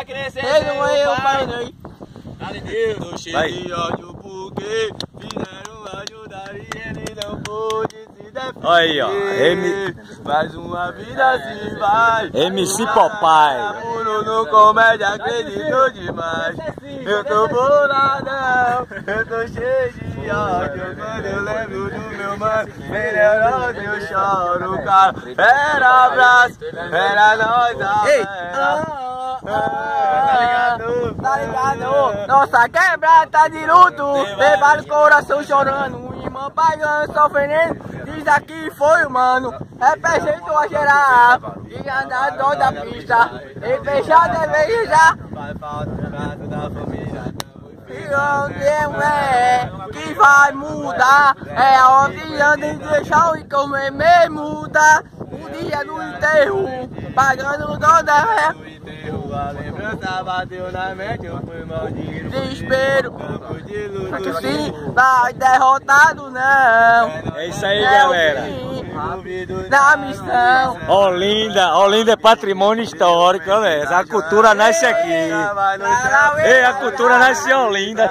pra crescer. Ele não é eu, pai, não. Tô cheio de ódio porque fizeram ajudar e ele não pôde se defender. Aí, ó. Mais uma vida se vai. MC Popeye. Amor no comédia, acreditou demais. Eu tô boladão, eu tô cheio de ódio. Quando eu lembro do meu mano, bem neurosa eu choro, cara. Era abraço, era nós, Tá ligado? Nossa quebrada tá de luto. Levaram o coração chorando. O irmão pagando, sofrendo. Diz aqui foi o mano. Representou a geral. E andador da pista. E fechado é beijar. Vai falta o gato da família. E onde é que vai mudar? É onde anda em deixar e comer mesmo, tá? O dia do enterro, pagando o dó da ré. A lembrança bateu na mente, eu fui maldito. Desespero, só que sim, vai derrotado não. É isso aí, galera. Da missão. Olinda é patrimônio histórico, né? A cultura nasce aqui. Ei, a cultura nasce em Olinda.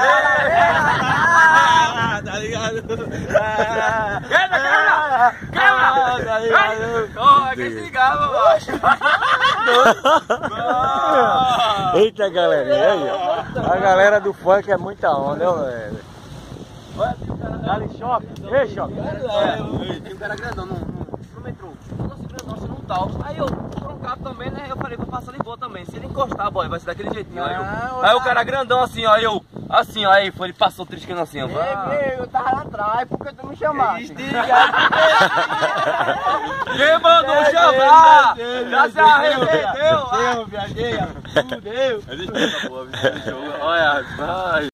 Tá ligado? Quebra! Tá ligado? Ó, que cigarro, macho. Eita, galerinha, aí, ó. A galera do funk é muita onda, ó, velho. Dali choque. Ei, choque. Tem um cara grandão no metrô. Nossa, grandão, assim, não tal. Aí eu, por um carro também, né? Eu falei, vou passar de boa também. Se ele encostar, boy, vai ser daquele jeitinho. Aí o cara grandão assim, ó, eu. Assim, ó, aí foi, ele passou triscando assim, ó. Eu tava lá atrás, por que tu me chamaste? Quem mandou chamar? Já se arrependeu? Fudeu. Olha, vai.